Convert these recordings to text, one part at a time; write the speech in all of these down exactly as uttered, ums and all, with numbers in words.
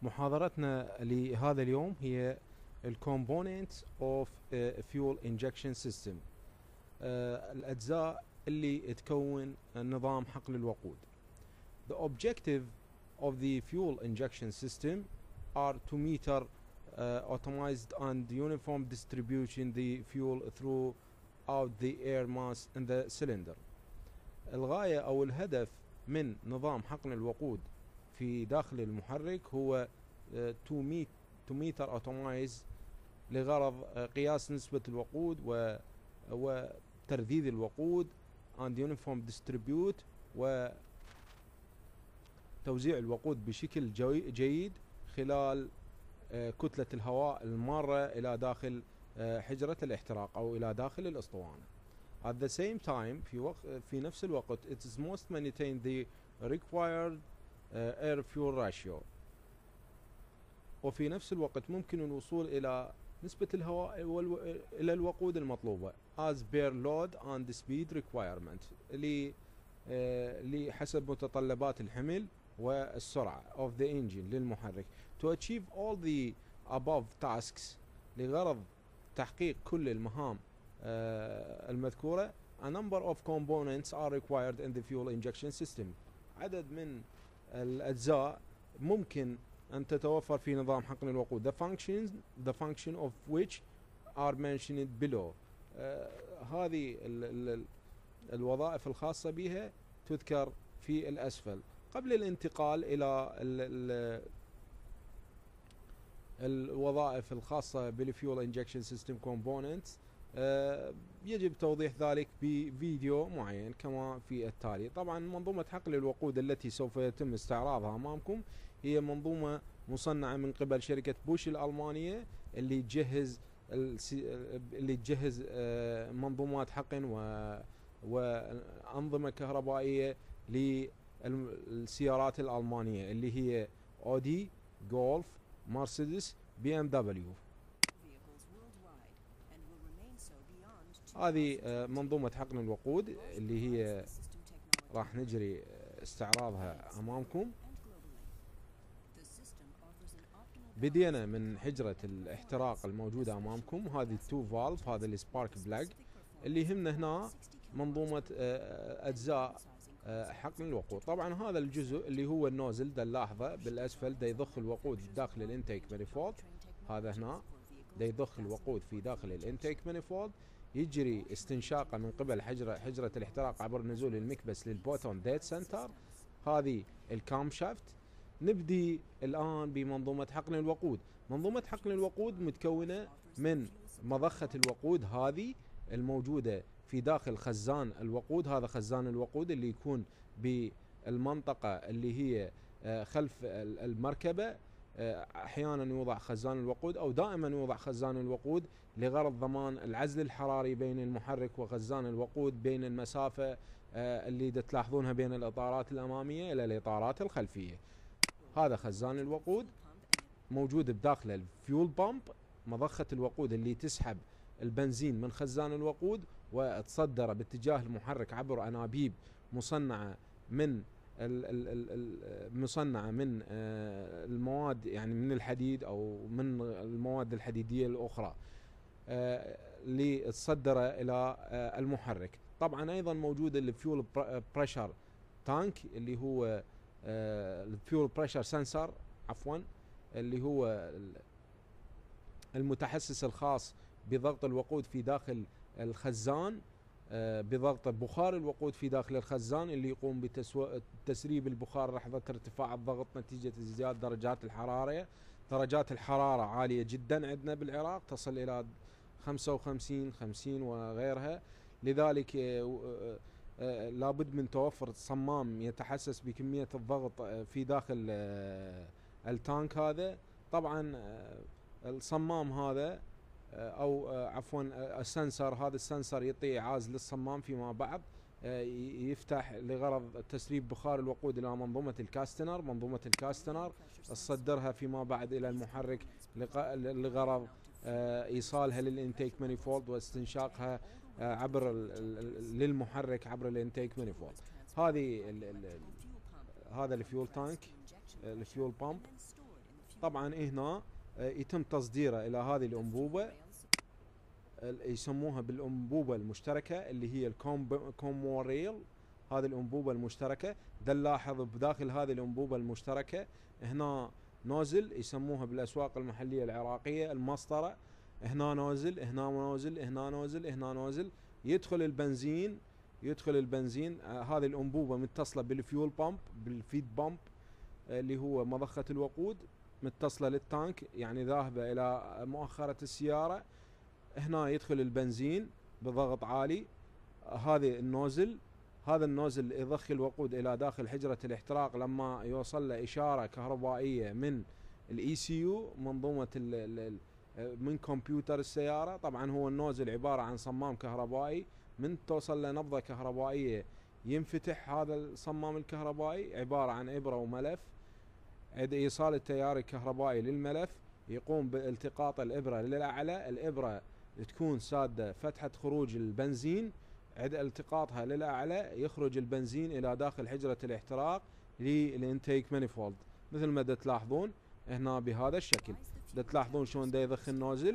محاضرتنا لهذا اليوم هي ال Components of a Fuel Injection System. آه، الأجزاء اللي تكون نظام حقن الوقود. The objective of the fuel injection system are to meter uh, automized and uniform distribution the fuel throughout the air mass in the cylinder. الغاية أو الهدف من نظام حقن الوقود في داخل المحرك هو uh, to meet to meter automized لغرض uh, قياس نسبة الوقود و وترذيذ الوقود and uniform distribute وتوزيع الوقود بشكل جيد خلال uh, كتلة الهواء المارة إلى داخل uh, حجرة الاحتراق أو إلى داخل الأسطوانة. At the same time في وقت في نفس الوقت it is must maintain the required uh, air fuel ratio. وفي نفس الوقت ممكن الوصول إلى نسبة الهواء والو... إلى الوقود المطلوبة as per load and speed requirement اللي آه لحسب متطلبات الحمل والسرعة of the engine للمحرك. To achieve all the above tasks لغرض تحقيق كل المهام آه المذكورة a number of components are required in the fuel injection system. عدد من الأجزاء ممكن أن تتوفر في نظام حقن الوقود. The functions the function of which are mentioned below. آه هذه ال ال الوظائف الخاصة بها تذكر في الأسفل. قبل الانتقال إلى ال ال الوظائف الخاصة بالفيول انجكشن سيستم كومبوننتس آه يجب توضيح ذلك بفيديو معين كما في التالي. طبعا منظومة حقن الوقود التي سوف يتم استعراضها أمامكم هي منظومة مصنعة من قبل شركة بوش الألمانية اللي تجهز اللي تجهز آه منظومات حقن و وأنظمة كهربائية للسيارات الألمانية اللي هي أودي، جولف، مرسيدس، بي ام دبليو. هذه آه منظومة حقن الوقود اللي هي راح نجري استعراضها أمامكم. بدينا من حجرة الاحتراق الموجودة أمامكم. هذه التو فالف، هذا السبارك بلاج اللي يهمنا هنا منظومة أجزاء حقن الوقود. طبعا هذا الجزء اللي هو النوزل ده نلاحظه بالأسفل ده يضخ الوقود داخل الانتيك مانيفولد. هذا هنا ده يضخ الوقود في داخل الانتيك مانيفولد، يجري استنشاقه من قبل حجرة حجرة الاحتراق عبر نزول المكبس للبوتون ديت سنتر. هذه الكام شافت. نبدي الآن بمنظومة حقن الوقود. منظومة حقن الوقود متكونة من مضخة الوقود هذه الموجودة في داخل خزان الوقود. هذا خزان الوقود اللي يكون بالمنطقة اللي هي خلف المركبة. أحيانا يوضع خزان الوقود أو دائما يوضع خزان الوقود لغرض ضمان العزل الحراري بين المحرك وخزان الوقود بين المسافة اللي تلاحظونها بين الإطارات الأمامية إلى الإطارات الخلفية. هذا خزان الوقود موجود بداخله الفيول بامب، مضخة الوقود اللي تسحب البنزين من خزان الوقود وتصدره باتجاه المحرك عبر أنابيب مصنعة من مصنعة من المواد، يعني من الحديد أو من المواد الحديدية الأخرى لتصدره إلى المحرك. طبعا أيضا موجود الفيول بريشر تانك اللي هو الفيول بريشر سنسر عفوا اللي هو المتحسس الخاص بضغط الوقود في داخل الخزان، بضغط بخار الوقود في داخل الخزان اللي يقوم بتسريب البخار لحظة ارتفاع الضغط نتيجة ازدياد درجات الحرارة. درجات الحرارة عالية جدا عندنا بالعراق تصل إلى خمسة وخمسين خمسين وغيرها، لذلك لابد من توفر صمام يتحسس بكمية الضغط في داخل التانك هذا. طبعا الصمام هذا او عفوا السنسر، هذا السنسر يعطي عازل للصمام فيما بعد يفتح لغرض تسريب بخار الوقود الى منظومة الكاستنر. منظومة الكاستنر تصدرها فيما بعد الى المحرك لغرض ايصالها للانتيك مانيفولد واستنشاقها عبر للمحرك عبر الانتيك مانيفولد. هذه ال ال هذا الفيول تانك الفيول بامب طبعا هنا يتم تصديره الى هذه الانبوبة يسموها بالانبوبة المشتركة اللي هي الكوموريل. هذه الانبوبة المشتركة ده نلاحظ بداخل هذه الانبوبة المشتركة هنا نوزل يسموها بالاسواق المحلية العراقية المسطرة. هنا نوزل، هنا نوزل، هنا نوزل، هنا نوزل. يدخل البنزين يدخل البنزين آه هذه الانبوبة متصلة بالفيول بامب بالفيد بامب آه اللي هو مضخة الوقود، متصلة للتانك يعني ذاهبة الى مؤخرة السيارة. هنا يدخل البنزين بضغط عالي. آه هذه النوزل هذا النوزل يضخ الوقود الى داخل حجرة الاحتراق لما يوصل له اشارة كهربائية من الاي سي يو منظومة ال ال من كمبيوتر السيارة. طبعا هو النوزل عبارة عن صمام كهربائي، من توصل له نبضة كهربائية ينفتح هذا الصمام الكهربائي، عبارة عن ابرة وملف. عند ايصال التيار الكهربائي للملف يقوم بالتقاط الابرة للاعلى. الابرة تكون سادة فتحة خروج البنزين، عند التقاطها للاعلى يخرج البنزين الى داخل حجرة الاحتراق للانتيك مانيفولد. مثل ما تلاحظون هنا بهذا الشكل، دا تلاحظون شلون دا يضخ النوزل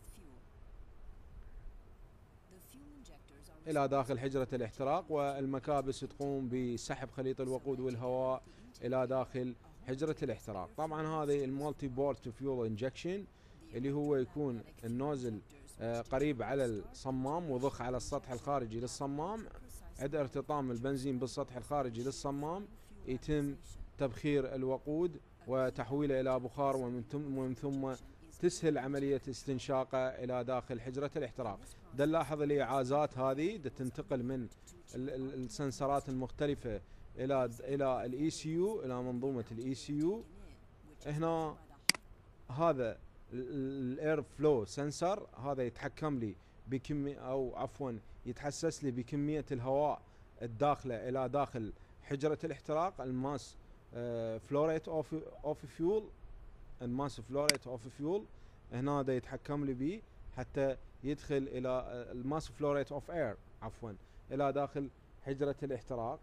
الى داخل حجرة الاحتراق، والمكابس تقوم بسحب خليط الوقود والهواء الى داخل حجرة الاحتراق. طبعا هذه المالتي بورت فيول انجكشن اللي هو يكون النوزل آه قريب على الصمام وضخ على السطح الخارجي للصمام. عند ارتطام البنزين بالسطح الخارجي للصمام يتم تبخير الوقود وتحويله الى بخار، ومن ثم ومن ثم تسهل عملية استنشاقه الى داخل حجرة الاحتراق. دا نلاحظ الاعازات هذه دا تنتقل من السنسرات المختلفة الى الى الاي سي يو، الى منظومة الاي سي يو. هنا هذا الاير فلو سنسر، هذا يتحكم لي بكمية او عفوا يتحسس لي بكمية الهواء الداخلة الى داخل حجرة الاحتراق. الماس فلوريت اوف اوف فيول الماس فلوريت اوف فيول هنا دا يتحكم لي به حتى يدخل الى الماس فلوريت اوف اير عفوا الى داخل حجرة الاحتراق.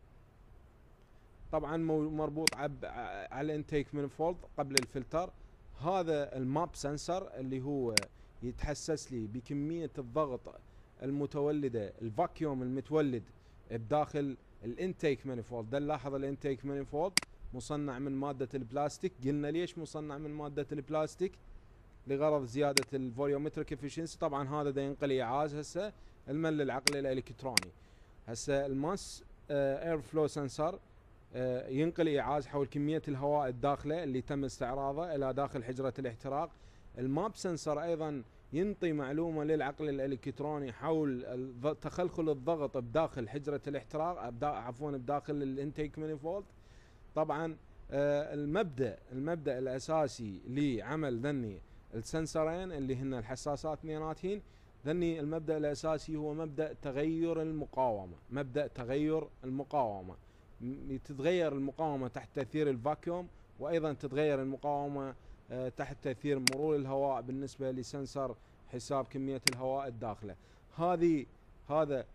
طبعا مربوط على الانتيك مانيفولد قبل الفلتر. هذا الماب سنسر اللي هو يتحسس لي بكمية الضغط المتولدة، الفاكيوم المتولد بداخل الانتيك مانيفولد. ده نلاحظ الانتيك مانيفولد مصنع من مادة البلاستيك. قلنا ليش مصنع من مادة البلاستيك؟ لغرض زيادة الفوليومتريك افشنسي. طبعا هذا دا ينقل ايعاز هسه المن للعقل الالكتروني. هسه الماس اير فلو سنسر ينقل ايعاز حول كمية الهواء الداخلة اللي تم استعراضه الى داخل حجرة الاحتراق. الماب سنسر ايضا ينطي معلومة للعقل الالكتروني حول تخلخل الضغط بداخل حجرة الاحتراق عفوا بداخل الانتيك مانيفولد. طبعا المبدأ المبدأ الاساسي لعمل ذني السنسرين اللي هن الحساسات اثنيناتهن، ذني المبدأ الاساسي هو مبدأ تغير المقاومة. مبدأ تغير المقاومة تتغير المقاومة تحت تأثير الفاكيوم، وايضا تتغير المقاومة تحت تأثير مرور الهواء بالنسبة لسنسر حساب كمية الهواء الداخلة. هذه هذا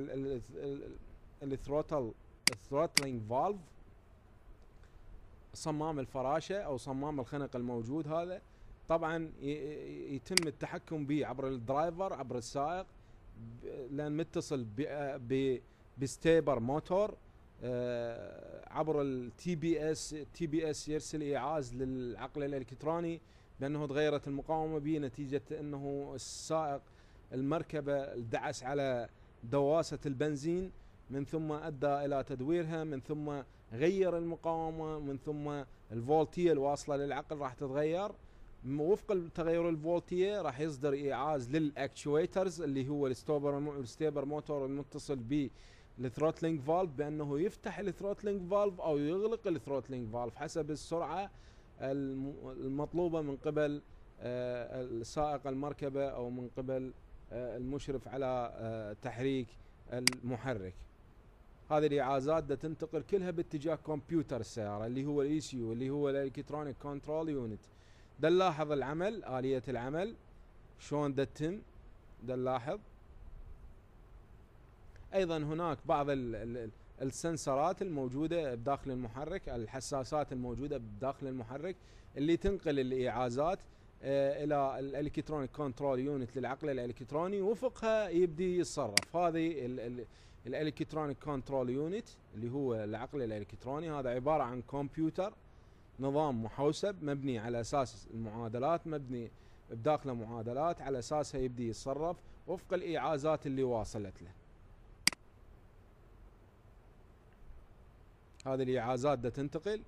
الثروتل الثروتلينج فالف، صمام الفراشة او صمام الخنق الموجود هذا طبعا يتم التحكم به عبر الدرايفر عبر السائق، لان متصل بستيبر موتور عبر التي بي اس. التي بي اس يرسل ايعاز للعقل الالكتروني بانه تغيرت المقاومه به نتيجه انه السائق المركبه دعس على دواسه البنزين، من ثم ادى الى تدويرها، من ثم غير المقاومه، من ثم الفولتيه الواصله للعقل راح تتغير. وفق تغير الفولتيه راح يصدر ايعاز للاكتويترز اللي هو الستيبر موتور المتصل ب الثروتلينج فالف بانه يفتح الثروتلينج فالف او يغلق الثروتلينج فالف حسب السرعه المطلوبه من قبل سائق المركبه او من قبل المشرف على تحريك المحرك. هذه الايعازات دا تنتقل كلها باتجاه كمبيوتر السياره اللي هو الاي سي يو اللي هو الالكترونيك كنترول يونت. دا نلاحظ العمل، آلية العمل شلون دا تتم. دا نلاحظ ايضا هناك بعض السنسرات الموجودة بداخل المحرك، الحساسات الموجودة بداخل المحرك اللي تنقل الإيعازات آه إلى الإلكترونيك كنترول يونت للعقل الإلكتروني، وفقها يبدي يتصرف. هذه الإلكترونيك كنترول يونت اللي هو العقل الإلكتروني، هذا عبارة عن كمبيوتر، نظام محوسب مبني على أساس المعادلات، مبني بداخله معادلات على أساسها يبدي يتصرف وفق الإيعازات اللي واصلت له. هذه الإيعازات دا تنتقل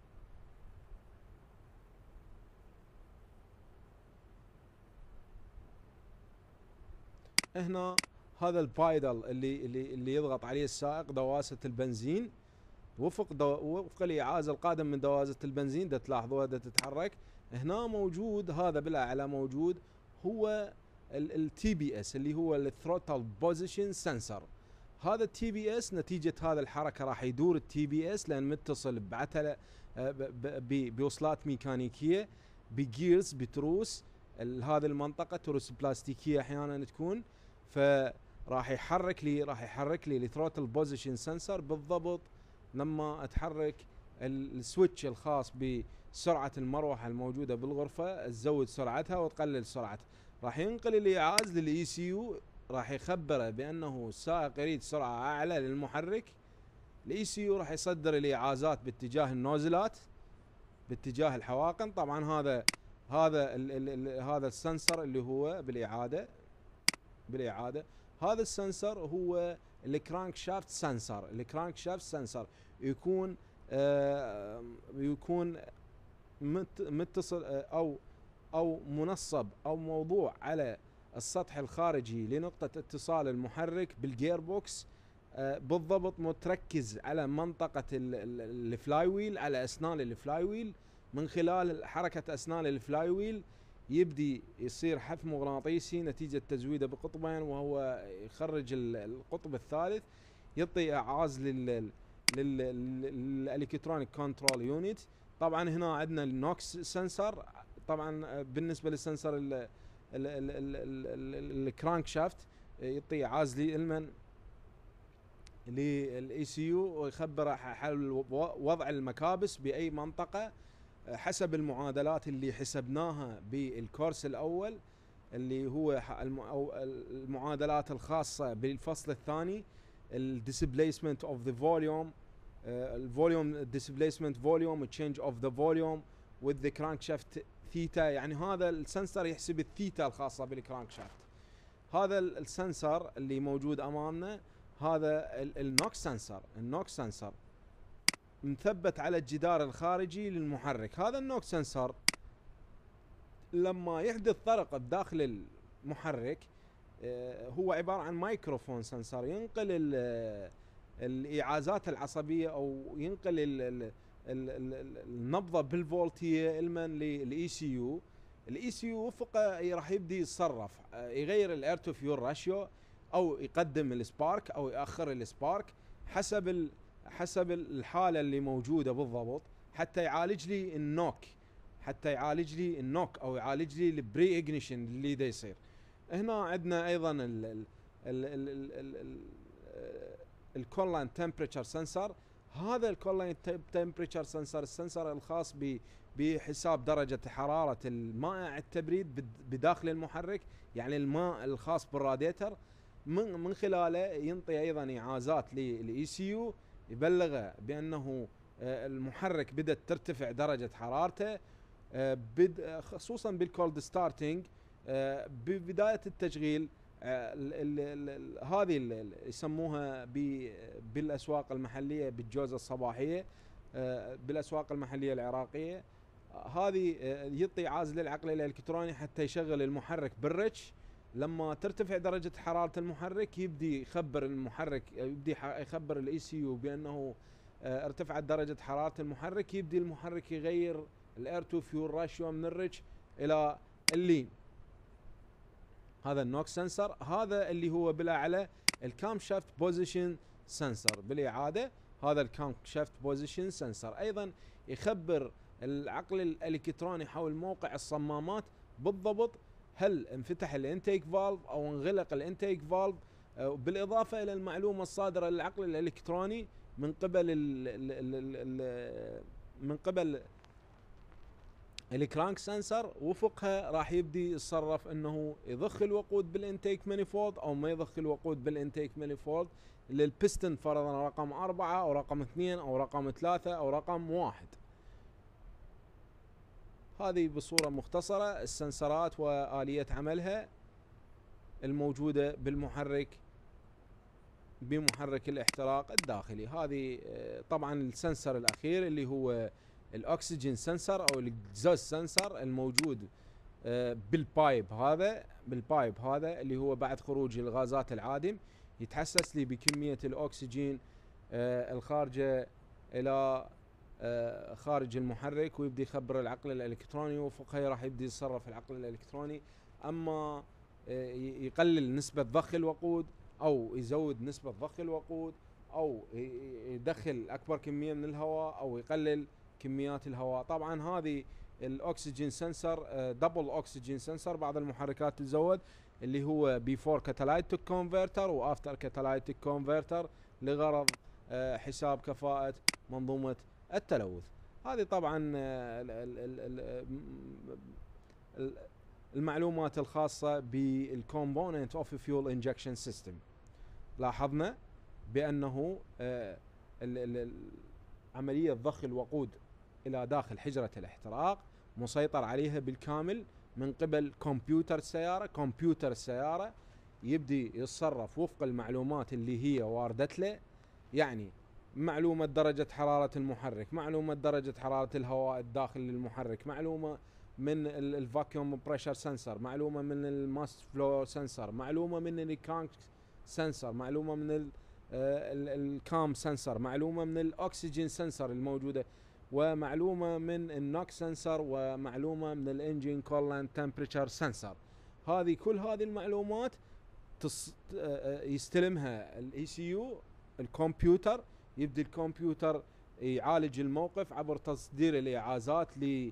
هنا. هذا البايدل اللي اللي اللي يضغط عليه السائق دواسة البنزين، وفق دو وفق الإيعاز القادم من دواسة البنزين دا تلاحظوها دا تتحرك. هنا موجود هذا بالأعلى موجود هو التي بي اس اللي هو الثروتل بوزيشن سنسر. هذا التي بي اس نتيجة هذا الحركة راح يدور التي بي اس لأن متصل بعتلة بوصلات ميكانيكية بجيرز بتروس. هذه المنطقة تروس بلاستيكية أحيانا تكون، فراح يحرك لي راح يحرك لي الثروتل بوزيشن سنسر بالضبط لما اتحرك السويتش الخاص بسرعة المروحة الموجودة بالغرفة، تزود سرعتها وتقلل سرعتها. راح ينقل الإيعاز للإي سي يو، راح يخبره بأنه السائق يريد سرعة أعلى للمحرك. الإي سي يو راح يصدر الإيعازات باتجاه النوزلات باتجاه الحواقن. طبعا هذا هذا ال ال ال هذا السنسر اللي هو بالإعادة بالإعادة هذا السنسر هو الكرانك شافت سنسر. الكرانك شافت سنسر يكون آه يكون متصل آه او او منصب او موضوع على السطح الخارجي لنقطة اتصال المحرك بالجير بوكس، آه بالضبط متركز على منطقة الفلاي ويل، على اسنان الفلاي ويل. من خلال حركة اسنان الفلاي ويل يبدي يصير حث مغناطيسي نتيجة تزويده بقطبين، وهو يخرج القطب الثالث يعطي إيعاز لل للإلكترونيك كنترول يونت. طبعا هنا عندنا النوكس سنسر. طبعا بالنسبة للسنسر الكرانك شافت يعطي إيعاز للمن للاي سي يو، ويخبر حال وضع المكابس بأي منطقة حسب المعادلات اللي حسبناها بالكورس الأول، اللي هو المعادلات الخاصة بالفصل الثاني. الديسبليسمنت اوف ذا فوليوم، الفوليوم ديسبليسمنت فوليوم تشينج اوف ذا فوليوم with the crankshaft ثيتا. يعني هذا السنسر يحسب الثيتا الخاصة بالكرانك شافت. هذا السنسر اللي موجود أمامنا هذا النوكس سنسر. النوكس سنسر مثبت على الجدار الخارجي للمحرك. هذا النوكس سنسر لما يحدث طرق بداخل المحرك هو عبارة عن مايكروفون سنسر ينقل الإيعازات العصبية أو ينقل النبضة بالفولتية المن للإي سي يو. الإي سي يو وفقه راح يبدي يتصرف، يغير الاير تو فيول راشيو أو يقدم السبارك أو يأخر السبارك حسب ال حسب الحالة اللي موجودة بالضبط، حتى يعالج لي النوك حتى يعالج لي النوك او يعالج لي البري اجنيشن اللي دا يصير. هنا عندنا ايضا ال ال ال ال الكولان تمبريتشر سنسر. هذا الكولان تمبريتشر سنسر السنسر الخاص بحساب درجة حرارة المائع التبريد بداخل المحرك، يعني الماء الخاص بالراديتر. من من خلاله ينطي ايضا ايعازات للاي سي يو يبلغه بانه المحرك بدأت ترتفع درجة حرارته، خصوصا بالكولد ستارتنج ببداية التشغيل. هذه يسموها بالاسواق المحلية بالجوزة الصباحية، بالاسواق المحلية العراقية. هذه يعطي عازل للعقل الالكتروني حتى يشغل المحرك بالرتش. لما ترتفع درجة حرارة المحرك يبدي يخبر المحرك يبدي يخبر الاي سي يو بانه ارتفعت درجة حرارة المحرك. يبدي المحرك يغير الاير تو فيول راشيو من الريتش الى اللين. هذا النوكس سنسر. هذا اللي هو بالاعلى الكام شافت بوزيشن سنسر. بالاعادة هذا الكام شافت بوزيشن سنسر ايضا يخبر العقل الالكتروني حول موقع الصمامات بالضبط، هل انفتح الانتيك فالف او انغلق الانتيك فالف بالاضافه الى المعلومه الصادره للعقل الالكتروني من قبل ال ال ال ال من قبل الكرانك سنسر، وفقها راح يبدي يتصرف انه يضخ الوقود بالانتيك مانيفولد او ما يضخ الوقود بالانتيك مانيفولد للبستن، فرضا رقم أربعة أو رقم اثنين أو رقم ثلاثة أو رقم واحد. هذه بصورة مختصرة السنسرات وآلية عملها الموجودة بالمحرك بمحرك الاحتراق الداخلي. هذه طبعا السنسر الأخير اللي هو الأكسجين سنسر أو الإكزوز سنسر الموجود بالبايب هذا بالبايب هذا اللي هو بعد خروج الغازات العادم يتحسس لي بكمية الأكسجين الخارجة إلى خارج المحرك، ويبدي يخبر العقل الإلكتروني، وفوقها راح يبدي يتصرف العقل الإلكتروني. أما يقلل نسبة ضخ الوقود أو يزود نسبة ضخ الوقود أو يدخل أكبر كمية من الهواء أو يقلل كميات الهواء. طبعا هذه الأكسجين سنسر دبل أكسجين سنسر بعض المحركات تزود اللي هو بيفور كاتالايتيك كونفرتر وافتر كاتالايتيك كونفرتر لغرض حساب كفاءة منظومة التلوث. هذه طبعا المعلومات الخاصة بالكومبوننت اوف فيول انجكشن سيستم. لاحظنا بأنه عملية ضخ الوقود إلى داخل حجرة الاحتراق مسيطر عليها بالكامل من قبل كمبيوتر السيارة. كمبيوتر السيارة يبدي يتصرف وفق المعلومات اللي هي واردت له، يعني معلومة درجة حرارة المحرك، معلومة درجة حرارة الهواء الداخل للمحرك، معلومة من الفاكيوم بريشر سنسر، معلومة من الماس فلو سنسر، معلومة من الكرانك سنسر، معلومة من الكام سنسر، معلومة من الأكسجين سنسر الموجودة، ومعلومة من النوك سنسر، ومعلومة من الانجين كولنت تمبريتشر سنسر. هذه كل هذه المعلومات يستلمها الاي سي يو الكمبيوتر. يبدي الكمبيوتر يعالج الموقف عبر تصدير الاعازات ل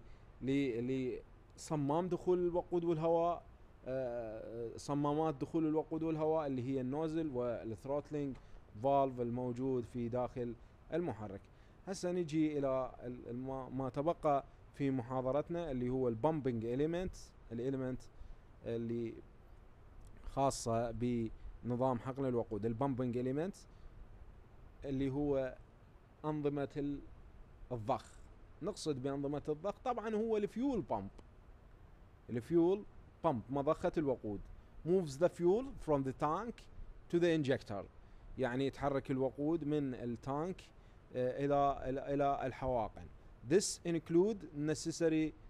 لصمام دخول الوقود والهواء، صمامات دخول الوقود والهواء اللي هي النوزل والثروتلينج فالف الموجود في داخل المحرك. هسه نجي الى ما تبقى في محاضرتنا اللي هو البامبنج اليمنت، الاليمنت اللي خاصة بنظام حقن الوقود. البامبنج اليمنت اللي هو أنظمة الضخ. نقصد بأنظمة الضخ طبعا هو الفيول بامب. الفيول بامب مضخة الوقود moves the fuel from the tank to the injector، يعني يتحرك الوقود من التانك إلى إلى الحواقن. This include necessary